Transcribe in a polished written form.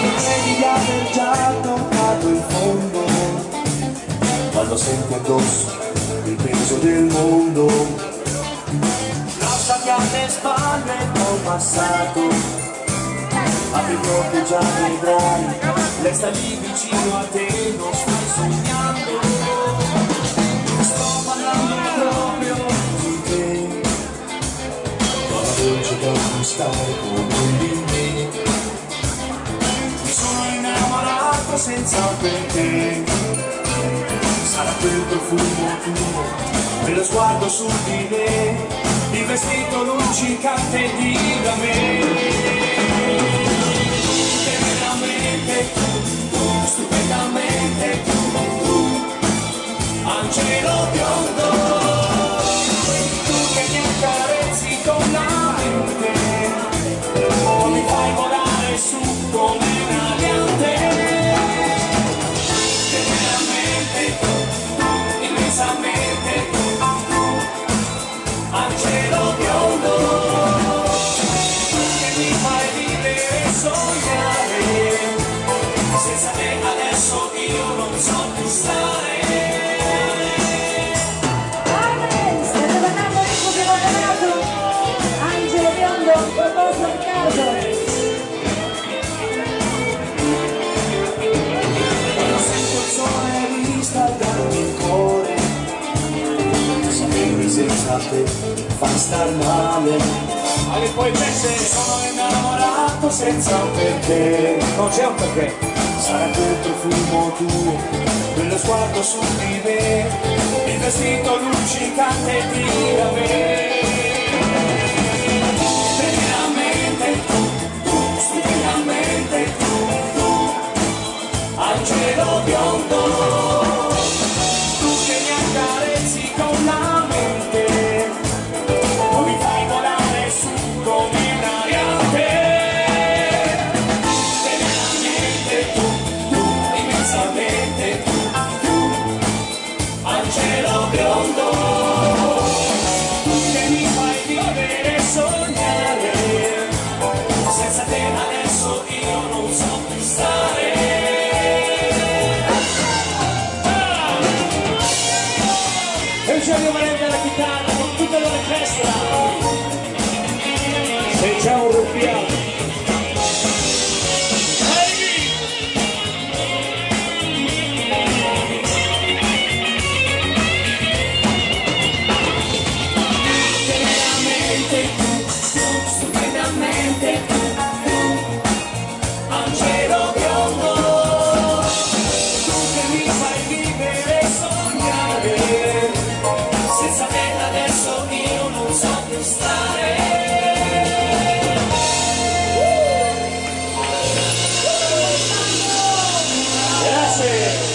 credi di aver già toccato il fondo, quando senti addosso il peso del mondo. Lasciati alle spalle il tuo passato, apri gli occhi e già vedrai, lei sta lì vicino a te, non stai sognando. Sto parlando proprio di te, la dolce da conquistare come un bimbo. Mi sono innamorato senza perché, sarà quel profumo tuo, quello sguardo su di me, il vestito luccicante di da me. Stupendamente tu, angelo biondo, tu che mi accarezzi con la mente, mi fai volare su come un aliante. Teneramente tu, immensamente tu, angelo biondo, tu che mi fai vivere e sognare. Senza te adesso io non so più stare. State parlando ecco che ho parlato Angelo Biondo, un proposito a caso. Quando sento il sole riscaldarmi il cuore, sapere senza te fa star male. Alle poetesse Sono innamorato senza un perché, non c'è un perché. sarà quel profumo tuo, quello sguardo su di me, il vestito luccicante di da me. Stupendamente tu, stupendamente tu, angelo biondo, tu che mi accarezzi con la mente, mi fai volare su come un ariante. Teneramente tu, immensamente tu, angelo biondo, tu che mi fai vivere e sognare, senza te adesso io non so più stare. Eugenio Valente alla chitarra con tutta l'orchestra. Se c'è un ruffiano. Teneramente tu, stupendamente tu, angelo biondo, tu che mi fai vivere e sognare, senza te adesso io non so più stare. Grazie.